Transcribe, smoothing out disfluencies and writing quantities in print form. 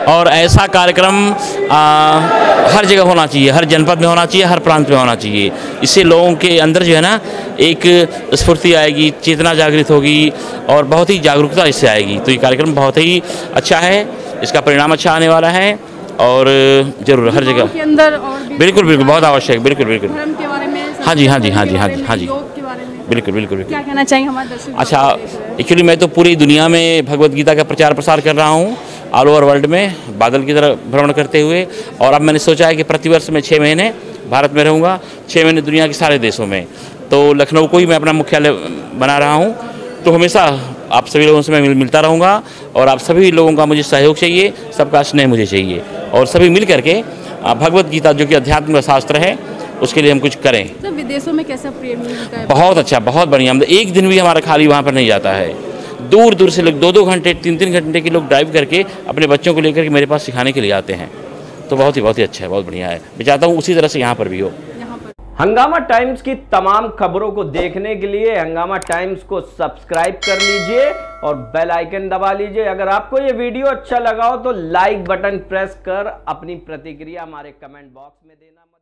और ऐसा कार्यक्रम हर जगह होना चाहिए, हर जनपद में होना चाहिए, हर प्रांत में होना चाहिए। इससे लोगों के अंदर जो है ना एक स्फूर्ति आएगी, चेतना जागृत होगी और बहुत ही जागरूकता इससे आएगी। तो ये कार्यक्रम बहुत ही अच्छा है, इसका परिणाम अच्छा आने वाला है और जरूर हर जगह के अंदर और बिल्कुल बिल्कुल बहुत आवश्यक, बिल्कुल बिल्कुल। धर्म के बारे में, हाँ जी हाँ जी हाँ जी हाँ जी हाँ जी, योग के बारे में बिल्कुल बिल्कुल। क्या कहना चाहिए हमारे दर्शक? अच्छा, एक्चुअली मैं तो पूरी दुनिया में भगवत गीता का प्रचार प्रसार कर रहा हूँ, ऑल ओवर वर्ल्ड में बादल की तरह भ्रमण करते हुए। और अब मैंने सोचा है कि प्रतिवर्ष मैं 6 महीने भारत में रहूँगा, 6 महीने दुनिया के सारे देशों में। तो लखनऊ को ही मैं अपना मुख्यालय बना रहा हूँ। तो हमेशा आप सभी लोगों से मैं मिलता रहूँगा और आप सभी लोगों का मुझे सहयोग चाहिए, सबका स्नेह मुझे चाहिए और सभी मिल करके भगवत गीता जो कि अध्यात्म का शास्त्र है उसके लिए हम कुछ करें। तो विदेशों में कैसा प्रेम मिलता है? बहुत अच्छा, बहुत बढ़िया। मतलब एक दिन भी हमारा खाली वहाँ पर नहीं जाता है। दूर दूर से लोग 2-2 घंटे 3-3 घंटे के लोग ड्राइव करके अपने बच्चों को लेकर के मेरे पास सिखाने के लिए आते हैं। तो बहुत ही अच्छा है, बहुत बढ़िया है। मैं चाहता हूँ उसी तरह से यहाँ पर भी हो। हंगामा टाइम्स की तमाम खबरों को देखने के लिए हंगामा टाइम्स को सब्सक्राइब कर लीजिए और बेल आइकन दबा लीजिए। अगर आपको ये वीडियो अच्छा लगा हो तो लाइक बटन प्रेस कर अपनी प्रतिक्रिया हमारे कमेंट बॉक्स में देना।